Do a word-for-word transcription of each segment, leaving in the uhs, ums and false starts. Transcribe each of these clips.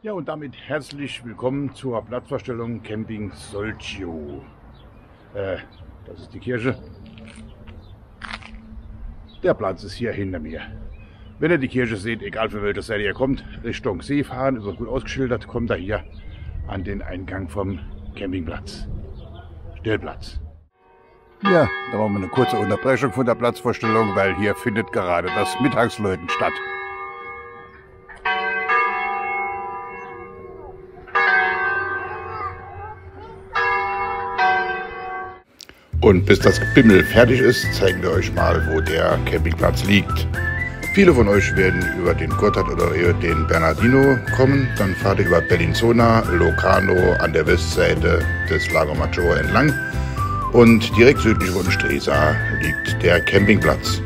Ja, und damit herzlich willkommen zur Platzvorstellung Camping Soltio. Äh, das ist die Kirche. Der Platz ist hier hinter mir. Wenn ihr die Kirche seht, egal von welcher Seite ihr kommt, Richtung See fahren, ist auch gut ausgeschildert, kommt ihr hier an den Eingang vom Campingplatz. Stellplatz. Ja, da machen wir eine kurze Unterbrechung von der Platzvorstellung, weil hier findet gerade das Mittagsläuten statt. Und bis das Gebimmel fertig ist, zeigen wir euch mal, wo der Campingplatz liegt. Viele von euch werden über den Gotthard oder den Bernardino kommen. Dann fahrt ihr über Bellinzona, Locarno an der Westseite des Lago Maggiore entlang. Und direkt südlich von Stresa liegt der Campingplatz.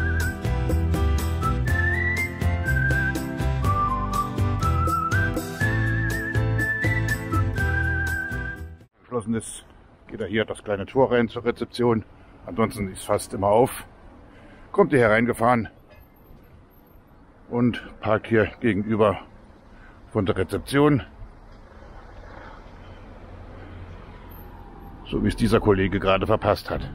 Geschlossen ist, geht er hier das kleine Tor rein zur Rezeption. Ansonsten ist fast immer auf. Kommt ihr hereingefahren und parkt hier gegenüber von der Rezeption. So wie es dieser Kollege gerade verpasst hat.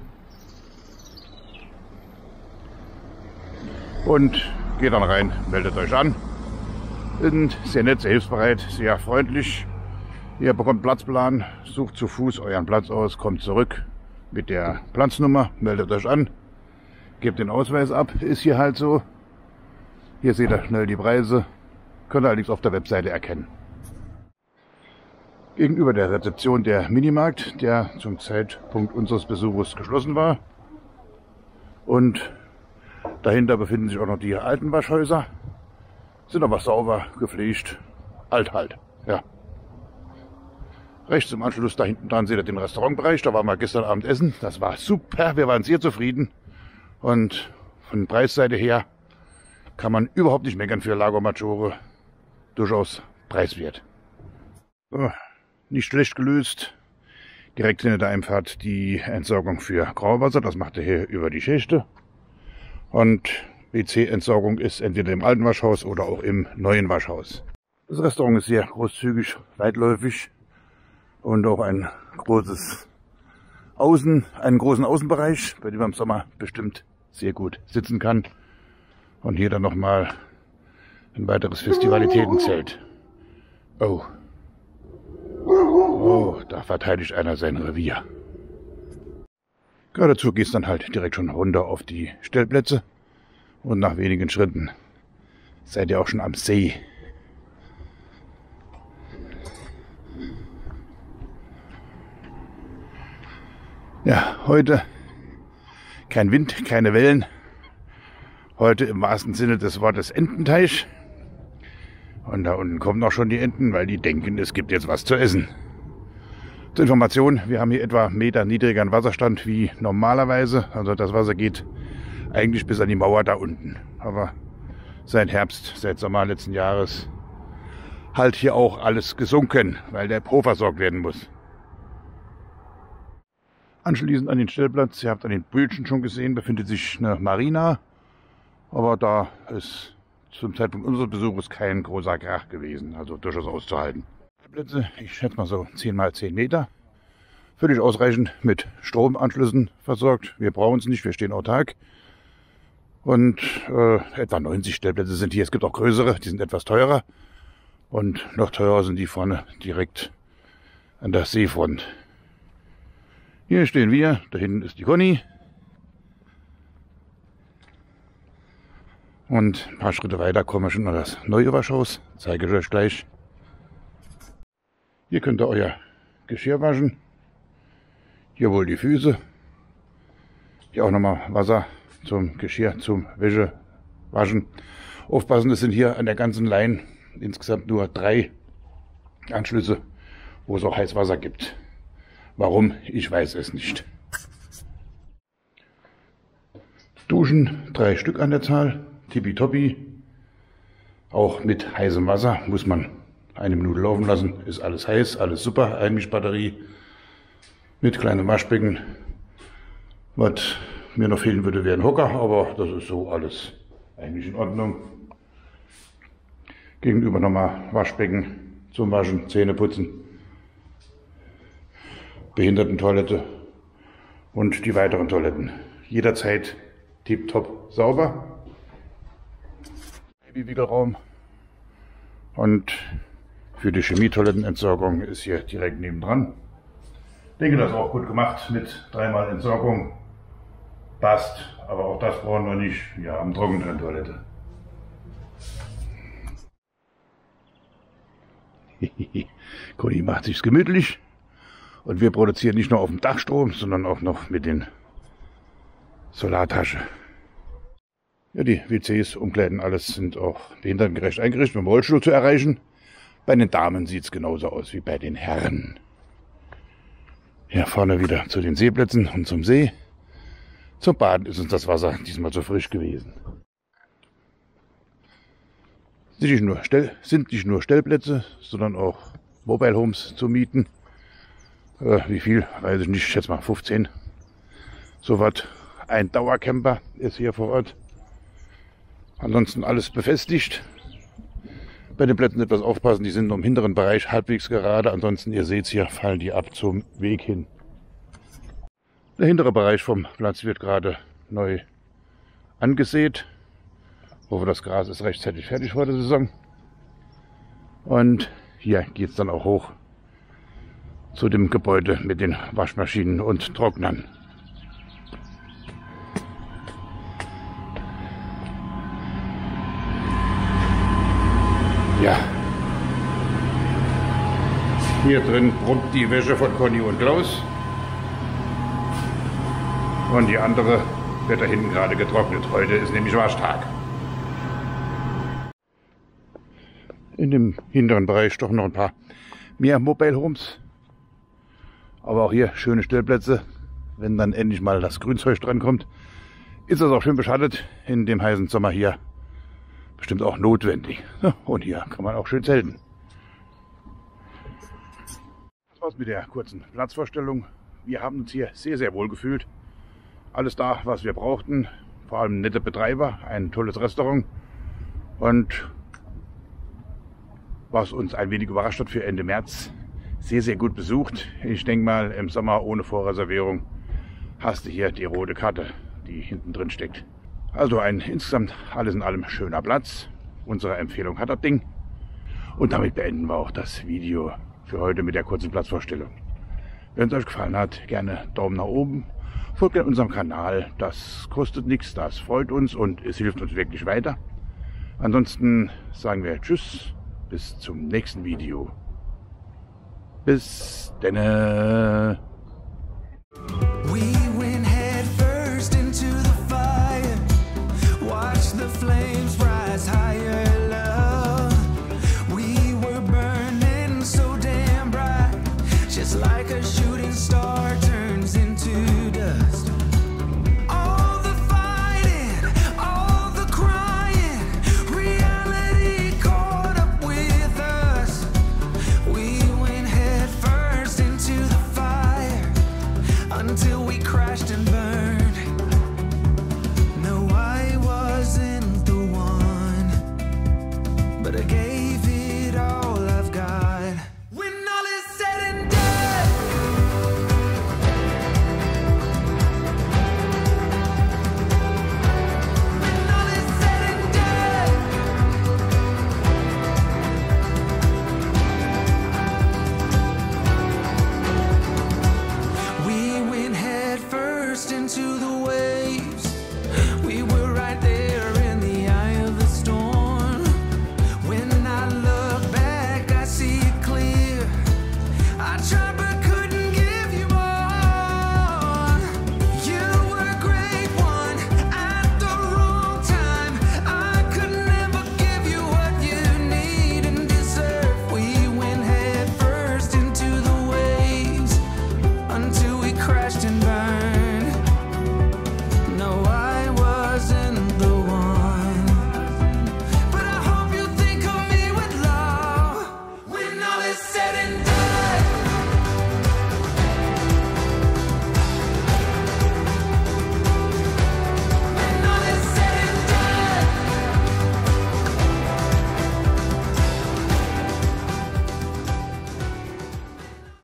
Und geht dann rein, meldet euch an. Sind sehr nett, sehr hilfsbereit, sehr freundlich. Ihr bekommt Platzplan, sucht zu Fuß euren Platz aus, kommt zurück mit der Platznummer, meldet euch an, gebt den Ausweis ab, ist hier halt so. Hier seht ihr schnell die Preise, könnt ihr allerdings auf der Webseite erkennen. Gegenüber der Rezeption der Minimarkt, der zum Zeitpunkt unseres Besuches geschlossen war. Und dahinter befinden sich auch noch die alten Waschhäuser. Sind aber sauber, gepflegt, alt halt, ja. Rechts im Anschluss, da hinten dran seht ihr den Restaurantbereich, da waren wir gestern Abend essen. Das war super, wir waren sehr zufrieden. Und von Preisseite her kann man überhaupt nicht meckern für Lago Maggiore. Durchaus preiswert. So, nicht schlecht gelöst. Direkt hinter der Einfahrt die Entsorgung für Grauwasser. Das macht er hier über die Schächte. Und W C-Entsorgung ist entweder im alten Waschhaus oder auch im neuen Waschhaus. Das Restaurant ist sehr großzügig, weitläufig. Und auch ein großes Außen, einen großen Außenbereich, bei dem man im Sommer bestimmt sehr gut sitzen kann. Und hier dann nochmal ein weiteres Festivalitätenzelt. Oh. Oh, da verteidigt einer sein Revier. Geradezu geht es dann halt direkt schon runter auf die Stellplätze. Und nach wenigen Schritten seid ihr auch schon am See. Ja, heute kein Wind, keine Wellen. Heute im wahrsten Sinne des Wortes Ententeich. Und da unten kommen auch schon die Enten, weil die denken, es gibt jetzt was zu essen. Zur Information, wir haben hier etwa einen Meter niedrigeren Wasserstand wie normalerweise. Also das Wasser geht eigentlich bis an die Mauer da unten. Aber seit Herbst, seit Sommer letzten Jahres halt hier auch alles gesunken, weil der Po versorgt werden muss. Anschließend an den Stellplatz, ihr habt an den Bildchen schon gesehen, befindet sich eine Marina. Aber da ist zum Zeitpunkt unseres Besuches kein großer Krach gewesen, also durchaus auszuhalten. Stellplätze, ich schätze mal so zehn mal zehn Meter. Völlig ausreichend mit Stromanschlüssen versorgt. Wir brauchen es nicht, wir stehen autark. Und äh, etwa neunzig Stellplätze sind hier. Es gibt auch größere, die sind etwas teurer. Und noch teurer sind die vorne direkt an der Seefront. Hier stehen wir, da hinten ist die Conny. Und ein paar Schritte weiter kommen wir schon an das neue Waschhaus. Zeige ich euch gleich. Hier könnt ihr euer Geschirr waschen. Hier wohl die Füße. Hier auch nochmal Wasser zum Geschirr, zum Wäsche waschen. Aufpassen, es sind hier an der ganzen Line insgesamt nur drei Anschlüsse, wo es auch Heißwasser gibt. Warum? Ich weiß es nicht. Duschen, drei Stück an der Zahl. Tippitoppi. Auch mit heißem Wasser muss man eine Minute laufen lassen. Ist alles heiß, alles super. Einmischbatterie mit kleinem Waschbecken. Was mir noch fehlen würde, wäre ein Hocker, aber das ist so alles eigentlich in Ordnung. Gegenüber nochmal Waschbecken zum Waschen, Zähne putzen, Behindertentoilette und die weiteren Toiletten. Jederzeit tipptopp sauber. Babywickelraum. Und für die Chemietoilettenentsorgung ist hier direkt nebendran. Ich denke, das ist auch gut gemacht mit dreimal Entsorgung. Passt, aber auch das brauchen wir nicht. Wir haben Trockentrenntoilette. Conny macht sich's gemütlich. Und wir produzieren nicht nur auf dem Dach Strom, sondern auch noch mit den Solartasche. Ja, die W Cs, Umkleiden, alles sind auch behindertengerecht eingerichtet, um Rollstuhl zu erreichen. Bei den Damen sieht es genauso aus wie bei den Herren. Hier vorne wieder zu den Seeplätzen und zum See. Zum Baden ist uns das Wasser diesmal zu frisch gewesen. Sind nicht nur, Stell, sind nicht nur Stellplätze, sondern auch Mobile Homes zu mieten. Äh, wie viel, weiß ich nicht, ich schätze mal fünfzehn. So was. Ein Dauercamper ist hier vor Ort. Ansonsten alles befestigt. Bei den Plätzen etwas aufpassen, die sind nur im hinteren Bereich halbwegs gerade. Ansonsten, ihr seht es hier, fallen die ab zum Weg hin. Der hintere Bereich vom Platz wird gerade neu angesät. Ich hoffe, das Gras ist rechtzeitig fertig vor der Saison. Und hier geht es dann auch hoch zu dem Gebäude mit den Waschmaschinen und Trocknern. Ja, hier drin brummt die Wäsche von Conny und Klaus. Und die andere wird da hinten gerade getrocknet. Heute ist nämlich Waschtag. In dem hinteren Bereich doch noch ein paar mehr Mobile Homes. Aber auch hier schöne Stellplätze. Wenn dann endlich mal das Grünzeug dran kommt, ist das auch schön beschattet. In dem heißen Sommer hier bestimmt auch notwendig. Und hier kann man auch schön zelten. Das war's mit der kurzen Platzvorstellung. Wir haben uns hier sehr, sehr wohl gefühlt. Alles da, was wir brauchten. Vor allem nette Betreiber, ein tolles Restaurant. Und was uns ein wenig überrascht hat für Ende März, sehr, sehr gut besucht. Ich denke mal, im Sommer ohne Vorreservierung hast du hier die rote Karte, die hinten drin steckt. Also ein insgesamt alles in allem schöner Platz. Unsere Empfehlung hat das Ding. Und damit beenden wir auch das Video für heute mit der kurzen Platzvorstellung. Wenn es euch gefallen hat, gerne Daumen nach oben. Folgt in unserem Kanal, das kostet nichts, das freut uns und es hilft uns wirklich weiter. Ansonsten sagen wir Tschüss, bis zum nächsten Video. Bis denne.